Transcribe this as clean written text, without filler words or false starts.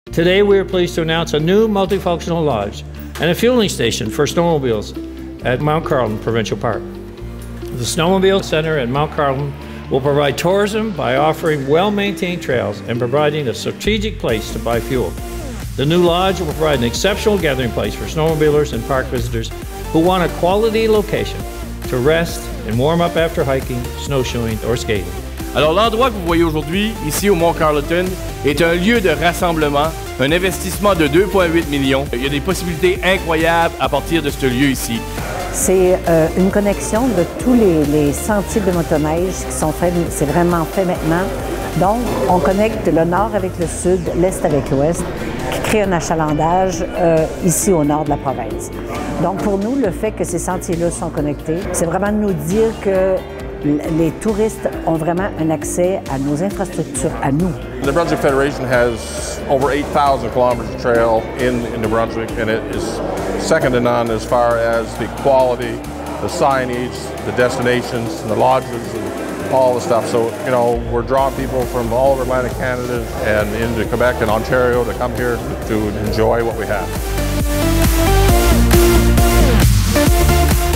Today we are pleased to announce a new multifunctional lodge and a fueling station for snowmobiles at Mount Carleton Provincial Park. The Snowmobile Center at Mount Carleton will provide tourism by offering well-maintained trails and providing a strategic place to buy fuel. The new lodge will provide an exceptional gathering place for snowmobilers and park visitors who want a quality location to rest and warm up after hiking, snowshoeing, or skating. Alors l'endroit que vous voyez aujourd'hui, ici au Mont Carleton, est un lieu de rassemblement, un investissement de 2,8 millions. Il y a des possibilités incroyables à partir de ce lieu ici. C'est une connexion de tous les sentiers de motoneige qui sont faits, c'est vraiment fait maintenant. Donc, on connecte le nord avec le sud, l'est avec l'ouest, qui crée un achalandage ici au nord de la province. Donc, pour nous, le fait que ces sentiers-là sont connectés, c'est vraiment de nous dire que les touristes ont vraiment un accès à nos infrastructures, à nous. The Brunswick Federation has over 8,000 kilometers of trail in New Brunswick, and it is second to none as far as the quality, the signage, the destinations, and the lodges, and all the stuff. So, you know, we're drawing people from all over Atlantic Canada and into Quebec and Ontario to come here to enjoy what we have.